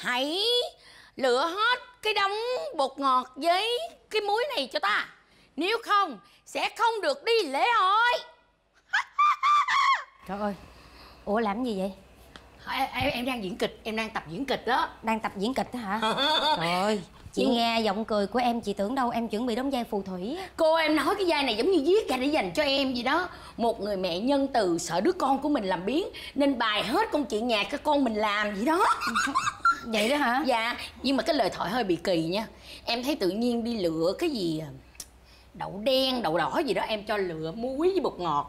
hãy lựa hết cái đống bột ngọt với cái muối này cho ta. Nếu không sẽ không được đi lễ hội. Trời ơi, ủa làm gì vậy? Em đang diễn kịch, em đang tập diễn kịch đó. Đang tập diễn kịch đó hả? Trời ơi, chị nghe giọng cười của em, chị tưởng đâu em chuẩn bị đóng vai phù thủy. Cô em nói cái vai này giống như viết ra để dành cho em gì đó. Một người mẹ nhân từ sợ đứa con của mình làm biếng nên bày hết công chuyện nhà cho con mình làm vậy đó. Vậy đó hả? Dạ, nhưng mà cái lời thoại hơi bị kỳ nha. Em thấy tự nhiên đi lựa cái gì đậu đen, đậu đỏ gì đó em cho lựa muối với bột ngọt.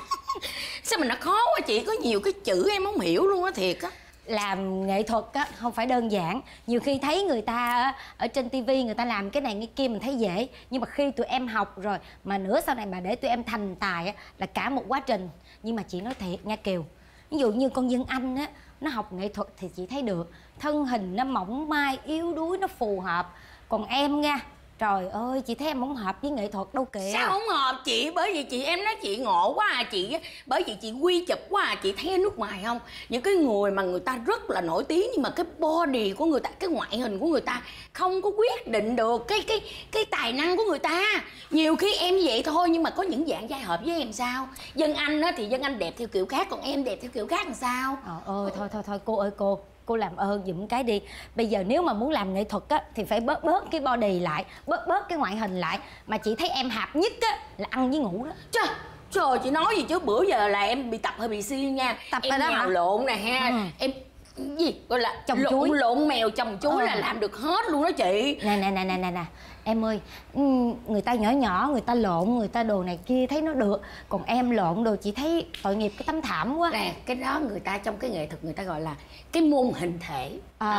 Sao mà nó khó quá chị, có nhiều cái chữ em không hiểu luôn á, thiệt á. Làm nghệ thuật á không phải đơn giản. Nhiều khi thấy người ta ở trên tivi người ta làm cái này cái kia mình thấy dễ, nhưng mà khi tụi em học rồi mà nữa sau này mà để tụi em thành tài á là cả một quá trình. Nhưng mà chị nói thiệt nha Kiều, ví dụ như con Vân Anh á, nó học nghệ thuật thì chị thấy được, thân hình nó mỏng mai yếu đuối, nó phù hợp. Còn em nha, trời ơi, chị thấy em không hợp với nghệ thuật đâu kìa. Sao không hợp chị? Bởi vì chị em nói chị ngộ quá à chị. Bởi vì chị quy chụp quá à. Chị thấy ở nước ngoài không, những cái người mà người ta rất là nổi tiếng nhưng mà cái body của người ta, cái ngoại hình của người ta không có quyết định được cái tài năng của người ta. Nhiều khi em vậy thôi nhưng mà có những dạng vai hợp với em sao. Vân Anh á thì Vân Anh đẹp theo kiểu khác, còn em đẹp theo kiểu khác làm sao. Ơi thôi cô ơi cô làm ơn giùm cái đi. Bây giờ nếu mà muốn làm nghệ thuật á thì phải bớt cái body lại, bớt cái ngoại hình lại. Mà chị thấy em hạp nhất á là ăn với ngủ đó. Trời chị nói gì chứ, bữa giờ là em bị tập hơi bị siêng nha. Tập em nhào lộn nè ha. Em gì gọi là trồng chuối, lộn mèo trồng chuối là làm được hết luôn đó chị. Nè em ơi, người ta nhỏ nhỏ người ta lộn, người ta đồ này kia thấy nó được, còn em lộn đồ chị thấy tội nghiệp cái tấm thảm quá. Nè cái đó người ta trong cái nghệ thuật người ta gọi là cái môn hình thể.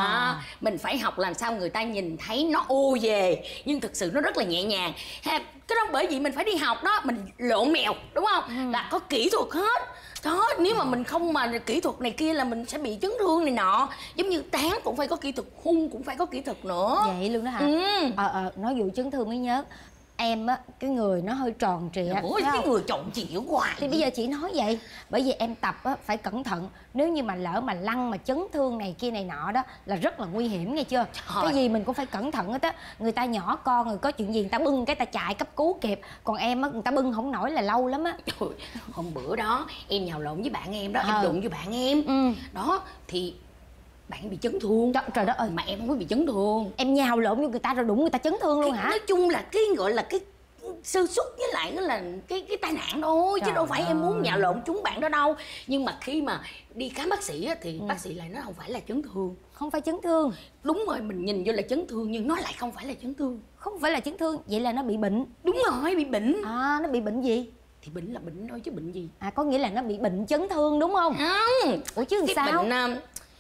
Mình phải học làm sao người ta nhìn thấy nó ô về nhưng thực sự nó rất là nhẹ nhàng ha. Cái đó bởi vì mình phải đi học đó, mình lộn mèo đúng không, là có kỹ thuật hết đó. Nếu mà mình không mà kỹ thuật này kia là mình sẽ bị chấn thương này nọ. Giống như tán cũng phải có kỹ thuật, hung cũng phải có kỹ thuật nữa. Vậy luôn đó hả? Nói vụ chấn thương mới nhớ, em á cái người nó hơi tròn trịa. Ủa cái người tròn trịa hoài. Thì bây giờ chị nói vậy, bởi vì em tập á phải cẩn thận. Nếu như mà lỡ mà lăn mà chấn thương này kia này nọ đó là rất là nguy hiểm nghe chưa. Cái gì mình cũng phải cẩn thận hết á. Người ta nhỏ con rồi có chuyện gì người ta bưng cái ta chạy cấp cứu kịp, còn em á người ta bưng không nổi là lâu lắm á. Hôm bữa đó em nhào lộn với bạn em đó, em đụng với bạn em đó thì bạn bị chấn thương. Trời đất ơi, mà em không có bị chấn thương. em nhào lộn với người ta rồi đụng người ta chấn thương luôn hả? Nói chung là cái gọi là cái sơ suất với lại nó là cái tai nạn thôi. Chứ đâu phải em muốn nhào lộn chúng bạn đó đâu. Nhưng mà khi mà đi khám bác sĩ á, thì bác sĩ lại nói không phải là chấn thương. Không phải chấn thương. Đúng rồi, mình nhìn vô là chấn thương nhưng nó lại không phải là chấn thương. Không phải là chấn thương, vậy là nó bị bệnh. Đúng rồi, bị bệnh. Nó bị bệnh gì? Thì bệnh là bệnh thôi chứ bệnh gì. Có nghĩa là nó bị bệnh chấn thương đúng không? Không. Ủa chứ cái sao? Bệnh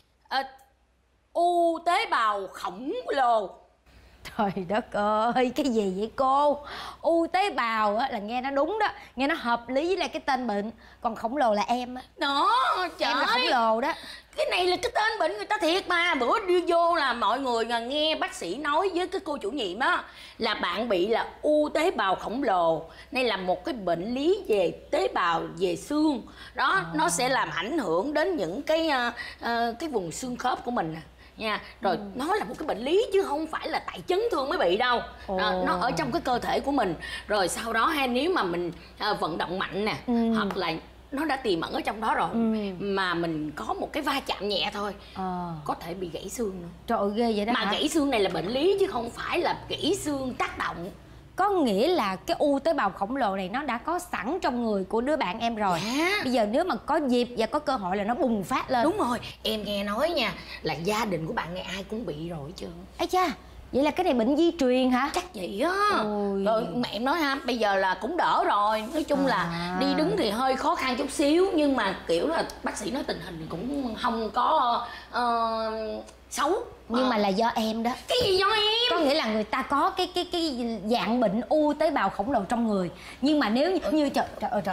u tế bào khổng lồ. Trời đất ơi, cái gì vậy cô? U tế bào á là nghe nó đúng đó, nghe nó hợp lý với lại cái tên bệnh. Còn khổng lồ là em á. Đó, trời em là khổng lồ đó. Cái này là cái tên bệnh người ta thiệt mà. Bữa đi vô là mọi người nghe bác sĩ nói với cái cô chủ nhiệm á là bạn bị là u tế bào khổng lồ. Đây là một cái bệnh lý về tế bào, về xương. Đó, nó sẽ làm ảnh hưởng đến những cái vùng xương khớp của mình nè nha. Rồi nó là một cái bệnh lý chứ không phải là tại chấn thương mới bị đâu. Nó ở trong cái cơ thể của mình. Rồi sau đó nếu mà mình vận động mạnh nè, hoặc là nó đã tiềm ẩn ở trong đó rồi, mà mình có một cái va chạm nhẹ thôi có thể bị gãy xương nữa. Trời ơi ghê vậy đó. Mà gãy xương này là bệnh lý chứ không phải là gãy xương tác động. Có nghĩa là cái u tế bào khổng lồ này nó đã có sẵn trong người của đứa bạn em rồi. Bây giờ nếu mà có dịp và có cơ hội là nó bùng phát lên. Đúng rồi, em nghe nói nha là gia đình của bạn nghe ai cũng bị rồi chứ. Ấy cha, vậy là cái này bệnh di truyền hả? Chắc vậy á. Rồi mẹ em nói ha, bây giờ là cũng đỡ rồi. Nói chung là đi đứng thì hơi khó khăn chút xíu, nhưng mà kiểu là bác sĩ nói tình hình cũng không có xấu. Nhưng mà là do em đó. Cái gì do em? có nghĩa là người ta có cái dạng bệnh u tế bào khổng lồ trong người. Nhưng mà nếu như trời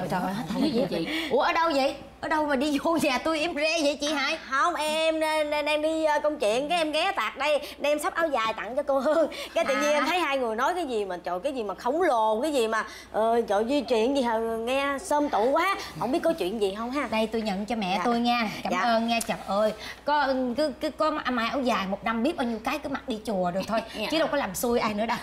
ơi chị. Ủa ở đâu vậy? Ở đâu mà đi vô nhà tôi em re vậy chị Hải? Không, em đang đi công chuyện, cái em ghé tạt đây đem sắp áo dài tặng cho cô Hương. Cái tự nhiên em thấy hai người nói cái gì mà trời, cái gì mà khổng lồ, cái gì mà trời di chuyện gì hả, nghe xôm tụ quá. Không biết có chuyện gì không ha? Đây tôi nhận cho mẹ tôi nha. Cảm ơn nha. Trời ơi, có mai áo dài một năm biết bao nhiêu cái cứ mặc đi chùa rồi thôi, chứ đâu có làm xui ai nữa đâu.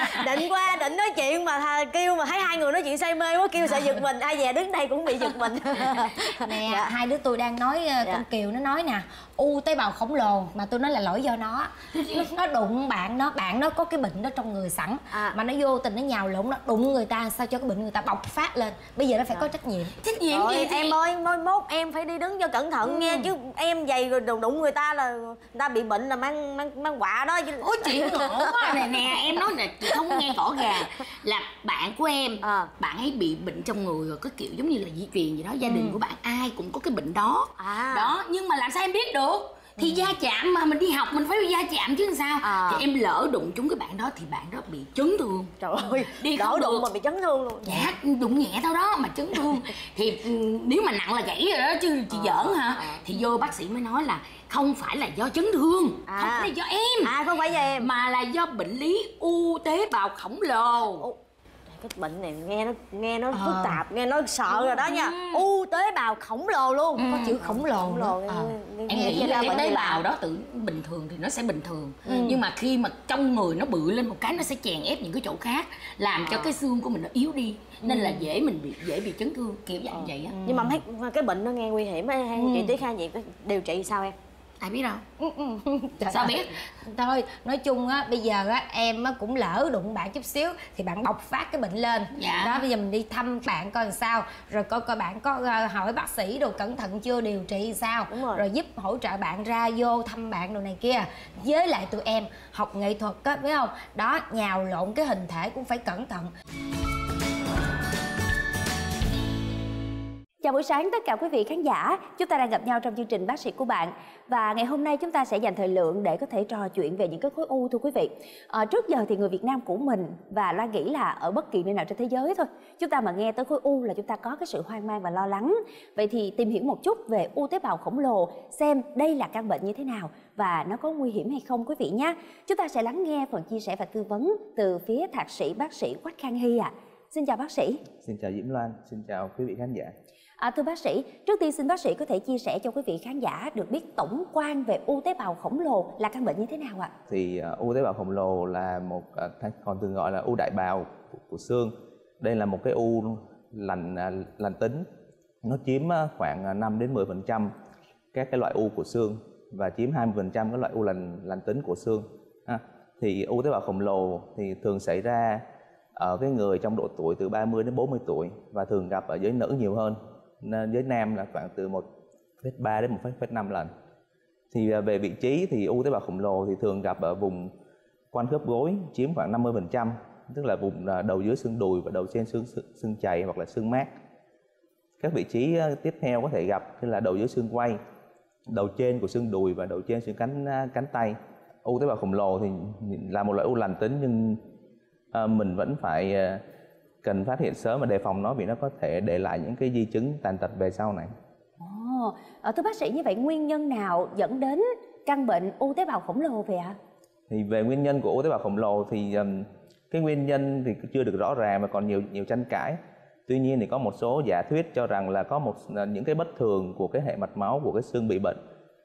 Định nói chuyện mà kêu mà thấy hai người nói chuyện say mê quá, kêu sợ giật mình, ai về đứng đây cũng bị giật mình. Nè, hai đứa tôi đang nói, con Kiều nó nói nè, u tế bào khổng lồ, mà tôi nói là lỗi do nó đụng bạn nó có cái bệnh đó trong người sẵn, mà nó vô tình nó nhào lộn, nó đụng người ta, sao cho cái bệnh người ta bộc phát lên. Bây giờ nó phải có trách nhiệm gì em ơi, mai mốt em phải đi đứng cho cẩn thận nha, chứ em giày rồi đụng người ta là người ta bị bệnh là mang quạ đó. Ôi chị ngộ quá. Nè em nói nè, chị không nghe rõ ràng là bạn của em, bạn ấy bị bệnh trong người rồi, có kiểu giống như là di truyền gì đó, gia đình của bạn ai cũng có cái bệnh đó. Đó, nhưng mà làm sao em biết được? Thì va chạm mà, mình đi học mình phải va chạm chứ sao. Thì em lỡ đụng trúng cái bạn đó thì bạn đó bị chấn thương. Trời ơi, đi đỡ đụng mà bị chấn thương luôn. Dạ, đụng nhẹ thôi đó mà chấn thương. Thì nếu mà nặng là gãy rồi đó chứ chị giỡn hả. Thì vô bác sĩ mới nói là không phải là do chấn thương, không phải là do em, không phải do em, mà là do bệnh lý u tế bào khổng lồ. Cái bệnh này nghe nó phức tạp, nghe nó sợ rồi đó nha. U tế bào khổng lồ luôn, có chữ khổng lồ nữa. Em nghĩ là cái tế bào đó tự bình thường thì nó sẽ bình thường, nhưng mà khi mà trong người nó bự lên một cái, nó sẽ chèn ép những cái chỗ khác, làm cho cái xương của mình nó yếu đi, nên là dễ bị chấn thương kiểu dạng vậy á. Nhưng mà thấy cái bệnh nó nghe nguy hiểm á, chị Tuyết ha, vậy điều trị sao em? Ai biết đâu. Sao biết? Thôi nói chung á, bây giờ á em á cũng lỡ đụng bạn chút xíu thì bạn bộc phát cái bệnh lên. Đó, bây giờ mình đi thăm bạn coi làm sao, rồi coi bạn có hỏi bác sĩ đồ cẩn thận chưa, điều trị sao, rồi giúp hỗ trợ bạn ra vô thăm bạn đồ này kia. Với lại tụi em học nghệ thuật á, biết không, đó, nhào lộn cái hình thể cũng phải cẩn thận. Chào buổi sáng tất cả quý vị khán giả. Chúng ta đang gặp nhau trong chương trình Bác sĩ của bạn. Và ngày hôm nay chúng ta sẽ dành thời lượng để có thể trò chuyện về những cái khối u, thưa quý vị. Trước giờ thì người Việt Nam của mình, và Loan nghĩ là ở bất kỳ nơi nào trên thế giới thôi, chúng ta mà nghe tới khối u là chúng ta có cái sự hoang mang và lo lắng. Vậy thì tìm hiểu một chút về u tế bào khổng lồ, xem đây là căn bệnh như thế nào và nó có nguy hiểm hay không quý vị nhé. Chúng ta sẽ lắng nghe phần chia sẻ và tư vấn từ phía thạc sĩ bác sĩ Quách Khang Hy ạ. Xin chào bác sĩ. Xin chào Diễm Loan, xin chào quý vị khán giả. Thưa bác sĩ, trước tiên xin bác sĩ có thể chia sẻ cho quý vị khán giả được biết tổng quan về u tế bào khổng lồ là căn bệnh như thế nào ạ? Thì u tế bào khổng lồ là một còn thường gọi là u đại bào của xương. Đây là một cái u lành tính, nó chiếm khoảng 5 đến 10% các cái loại u của xương và chiếm 20% các loại u lành tính của xương. Thì u tế bào khổng lồ thì thường xảy ra ở cái người trong độ tuổi từ 30 đến 40 tuổi và thường gặp ở giới nữ nhiều hơn. Nên giới nam là khoảng từ 1,3 đến 1,5 lần. Thì về vị trí thì u tế bào khổng lồ thì thường gặp ở vùng quanh khớp gối, chiếm khoảng 50%, tức là vùng đầu dưới xương đùi và đầu trên xương chày hoặc là xương mát. Các vị trí tiếp theo có thể gặp như là đầu dưới xương quai, đầu trên của xương đùi và đầu trên xương cánh tay. U tế bào khổng lồ thì là một loại u lành tính, nhưng mình vẫn phải cần phát hiện sớm và đề phòng nó, vì nó có thể để lại những cái di chứng tàn tật về sau này. Thưa bác sĩ, như vậy nguyên nhân nào dẫn đến căn bệnh u tế bào khổng lồ vậy ạ? Thì về nguyên nhân của u tế bào khổng lồ thì cái nguyên nhân thì chưa được rõ ràng và còn nhiều tranh cãi. Tuy nhiên thì có một số giả thuyết cho rằng là có những cái bất thường của cái hệ mạch máu của cái xương bị bệnh.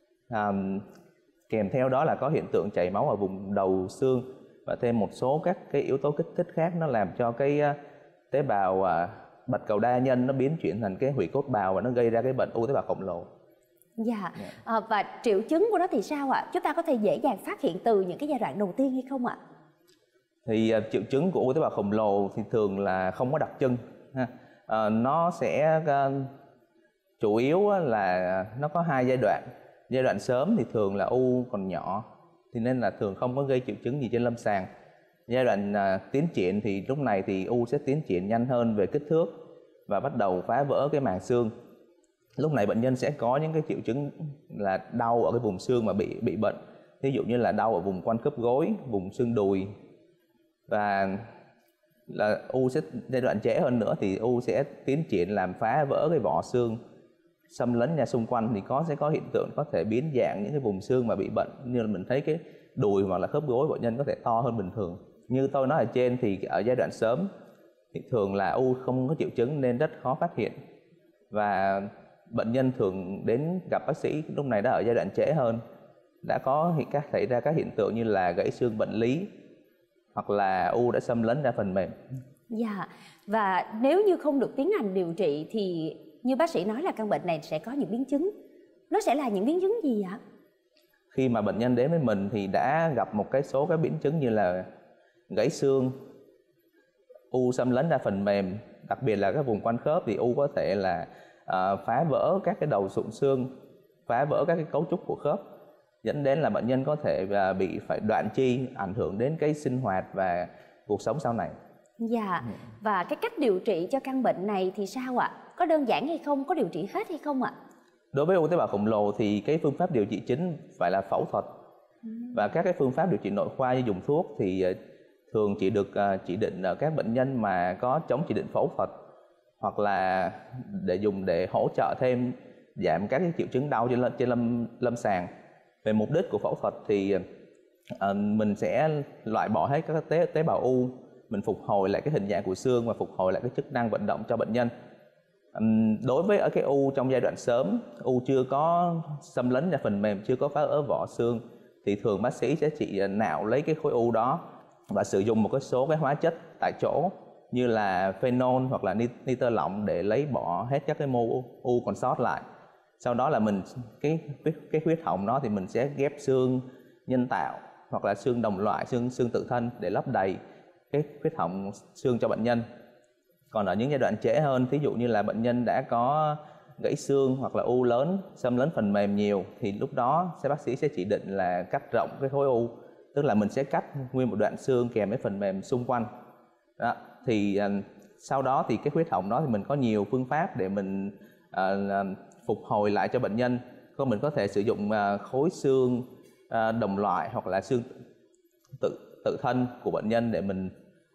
Kèm theo đó là có hiện tượng chảy máu ở vùng đầu xương và thêm một số các cái yếu tố kích thích khác, nó làm cho cái tế bào bạch cầu đa nhân nó biến chuyển thành cái hủy cốt bào và nó gây ra cái bệnh u tế bào khổng lồ. Và triệu chứng của nó thì sao ạ? Chúng ta có thể dễ dàng phát hiện từ những cái giai đoạn đầu tiên hay không ạ? Thì triệu chứng của u tế bào khổng lồ thì thường là không có đặc trưng. Nó sẽ chủ yếu là nó có hai giai đoạn. Giai đoạn sớm thì thường là u còn nhỏ, thì nên là thường không có gây triệu chứng gì trên lâm sàng. Giai đoạn tiến triển thì lúc này thì u sẽ tiến triển nhanh hơn về kích thước và bắt đầu phá vỡ cái màng xương. Lúc này bệnh nhân sẽ có những cái triệu chứng là đau ở cái vùng xương mà bị bệnh. Ví dụ như là đau ở vùng quanh khớp gối, vùng xương đùi, và là u sẽ giai đoạn trễ hơn nữa thì u sẽ tiến triển làm phá vỡ cái vỏ xương, xâm lấn ra xung quanh, thì sẽ có hiện tượng có thể biến dạng những cái vùng xương mà bị bệnh, như là mình thấy cái đùi hoặc là khớp gối bệnh nhân có thể to hơn bình thường. Như tôi nói ở trên thì ở giai đoạn sớm thì thường là u không có triệu chứng nên rất khó phát hiện, và bệnh nhân thường đến gặp bác sĩ lúc này đã ở giai đoạn trễ hơn, đã có xảy ra các hiện tượng như là gãy xương bệnh lý hoặc là u đã xâm lấn ra phần mềm. Dạ, và nếu như không được tiến hành điều trị thì như bác sĩ nói là căn bệnh này sẽ có những biến chứng. Nó sẽ là những biến chứng gì ạ? Khi mà bệnh nhân đến với mình thì đã gặp một số biến chứng như là gãy xương, u xâm lấn ra phần mềm, đặc biệt là các vùng quanh khớp thì u có thể là phá vỡ các cái đầu sụn xương, phá vỡ các cái cấu trúc của khớp, dẫn đến là bệnh nhân có thể bị phải đoạn chi, ảnh hưởng đến cái sinh hoạt và cuộc sống sau này. Dạ, và cái cách điều trị cho căn bệnh này thì sao ạ? Có đơn giản hay không? Có điều trị hết hay không ạ? Đối với u tế bào khổng lồ thì cái phương pháp điều trị chính phải là phẫu thuật. Và các cái phương pháp điều trị nội khoa như dùng thuốc thì thường chỉ được chỉ định ở các bệnh nhân mà có chống chỉ định phẫu thuật, hoặc là để dùng để hỗ trợ thêm giảm các cái triệu chứng đau trên lâm sàng. Về mục đích của phẫu thuật thì mình sẽ loại bỏ hết các tế bào u, mình phục hồi lại cái hình dạng của xương và phục hồi lại cái chức năng vận động cho bệnh nhân. Đối với ở cái u trong giai đoạn sớm, u chưa có xâm lấn ra phần mềm, chưa có phá vỡ vỏ xương, thì thường bác sĩ sẽ chỉ nạo lấy cái khối u đó và sử dụng một số cái hóa chất tại chỗ như là phenol hoặc là nitơ lỏng để lấy bỏ hết các cái mô u còn sót lại. Sau đó là mình cái huyết họng đó thì mình sẽ ghép xương nhân tạo hoặc là xương đồng loại, xương tự thân để lấp đầy cái huyết họng xương cho bệnh nhân. Còn ở những giai đoạn trễ hơn, thí dụ như là bệnh nhân đã có gãy xương hoặc là u lớn xâm lấn phần mềm nhiều, thì lúc đó bác sĩ sẽ chỉ định là cắt rộng cái khối u, tức là mình sẽ cắt nguyên một đoạn xương kèm với phần mềm xung quanh. Đó. Thì sau đó thì cái huyết họng đó thì mình có nhiều phương pháp để mình phục hồi lại cho bệnh nhân. Mình có thể sử dụng khối xương đồng loại hoặc là xương tự thân của bệnh nhân để mình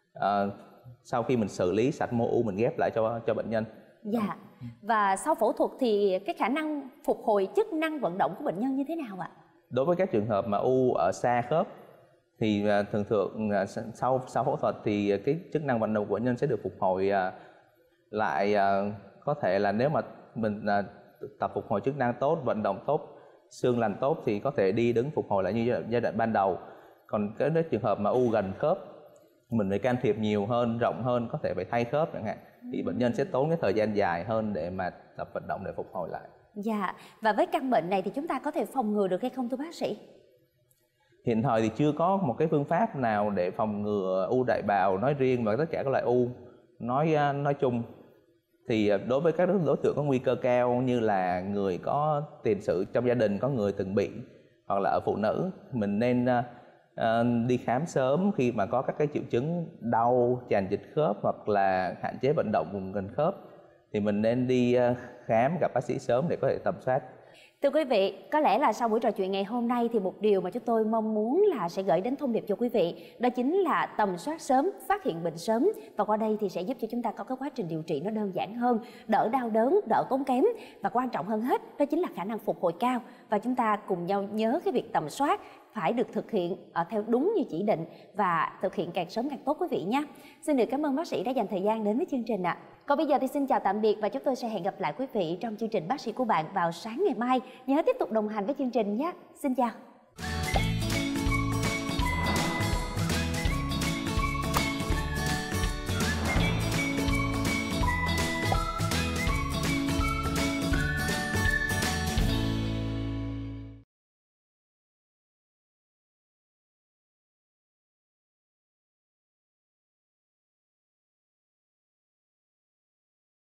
sau khi mình xử lý sạch mô u mình ghép lại cho bệnh nhân. Dạ. Và sau phẫu thuật thì cái khả năng phục hồi chức năng vận động của bệnh nhân như thế nào ạ? Đối với các trường hợp mà u ở xa khớp thì thường sau phẫu thuật thì cái chức năng vận động của bệnh nhân sẽ được phục hồi lại. Có thể là nếu mà mình tập phục hồi chức năng tốt, vận động tốt, xương lành tốt thì có thể đi đứng phục hồi lại như giai đoạn ban đầu. Còn cái trường hợp mà u gần khớp, mình phải can thiệp nhiều hơn, rộng hơn, có thể phải thay khớp chẳng hạn, thì bệnh nhân sẽ tốn cái thời gian dài hơn để mà tập vận động để phục hồi lại. Dạ, và với căn bệnh này thì chúng ta có thể phòng ngừa được hay không thưa bác sĩ? Hiện thời thì chưa có một cái phương pháp nào để phòng ngừa u đại bào nói riêng và tất cả các loại u nói chung. Thì đối với các đối tượng có nguy cơ cao như là người có tiền sử trong gia đình, có người từng bị, hoặc là ở phụ nữ, mình nên đi khám sớm khi mà có các cái triệu chứng đau, tràn dịch khớp hoặc là hạn chế vận động vùng gần khớp, thì mình nên đi khám gặp bác sĩ sớm để có thể tầm soát. Thưa quý vị, có lẽ là sau buổi trò chuyện ngày hôm nay thì một điều mà chúng tôi mong muốn là sẽ gửi đến thông điệp cho quý vị, đó chính là tầm soát sớm, phát hiện bệnh sớm, và qua đây thì sẽ giúp cho chúng ta có cái quá trình điều trị nó đơn giản hơn, đỡ đau đớn, đỡ tốn kém, và quan trọng hơn hết đó chính là khả năng phục hồi cao. Và chúng ta cùng nhau nhớ cái việc tầm soát phải được thực hiện theo đúng như chỉ định và thực hiện càng sớm càng tốt quý vị nhé. Xin được cảm ơn bác sĩ đã dành thời gian đến với chương trình ạ. Còn bây giờ thì xin chào tạm biệt và chúng tôi sẽ hẹn gặp lại quý vị trong chương trình Bác sĩ của bạn vào sáng ngày mai. Nhớ tiếp tục đồng hành với chương trình nhé. Xin chào.